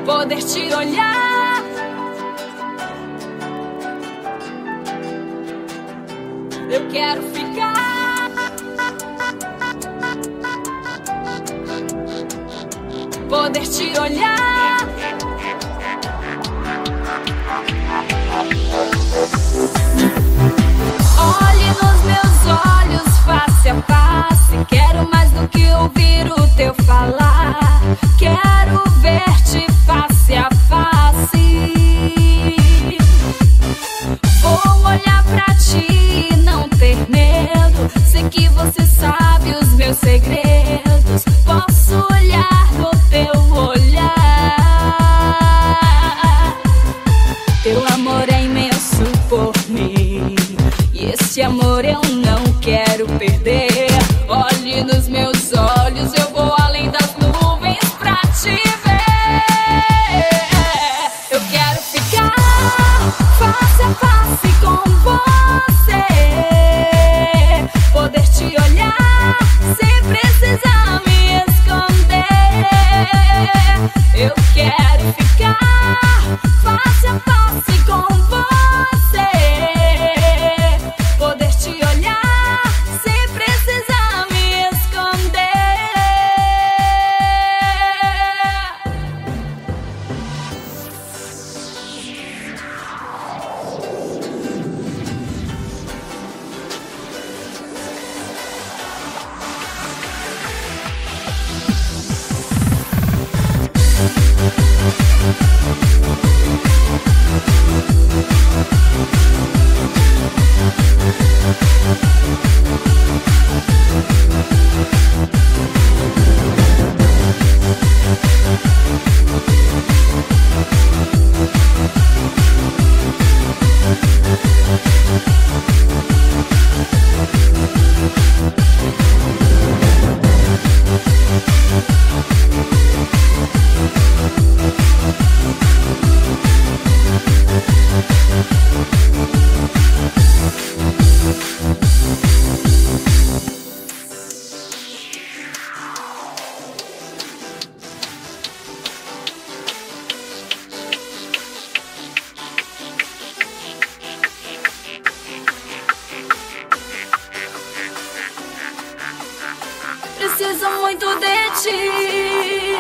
poder te olhar. Eu quero ficar, poder te olhar. Olhe nos meus olhos face a face. Quero mais do que ouvir o teu falar. Quero ver-te face a face. Vou olhar pra ti e não ter medo. Sei que você sabe os meus segredos. Posso olhar no teu olhar. Teu amor é imenso por mim, e esse amor eu não quero perder. Olhe nos meus olhos, eu vou além das nuvens pra te ver. Eu quero ficar face a face com você, poder te olhar sem precisar me esconder. Eu quero ficar face a face com você, poder te olhar sem precisar me esconder. Preciso muito de ti.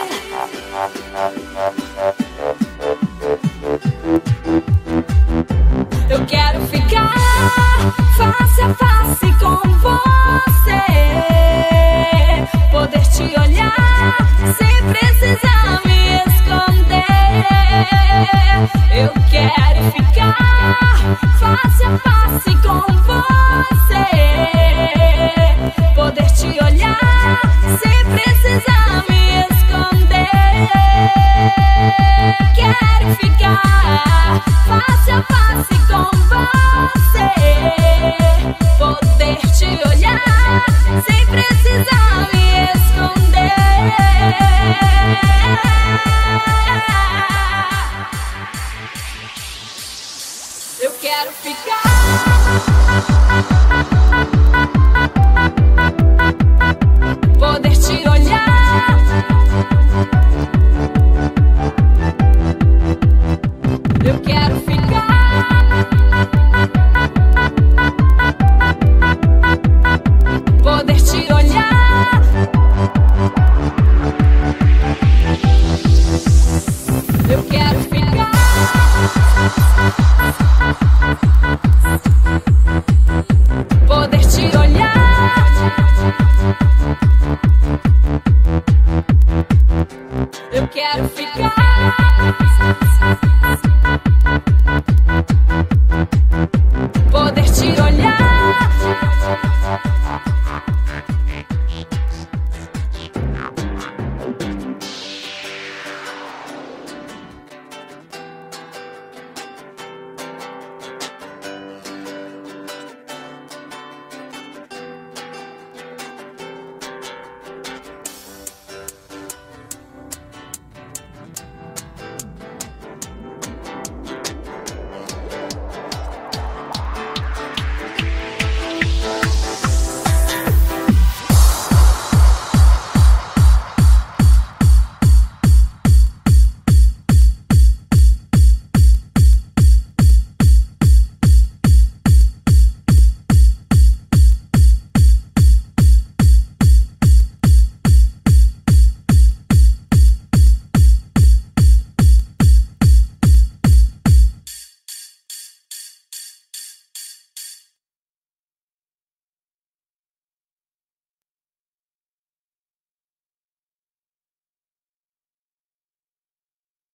Eu quero ficar face a face com você, poder te olhar sem precisar me esconder. Eu quero ficar face a face com você, poder te olhar sem precisar me esconder. Quero ficar face a face com você, poder te olhar sem precisar me esconder. Eu quero ficar, poder te olhar. Eu quero ficar, poder te olhar. Eu quero ficar, poder te olhar. Eu quero ficar,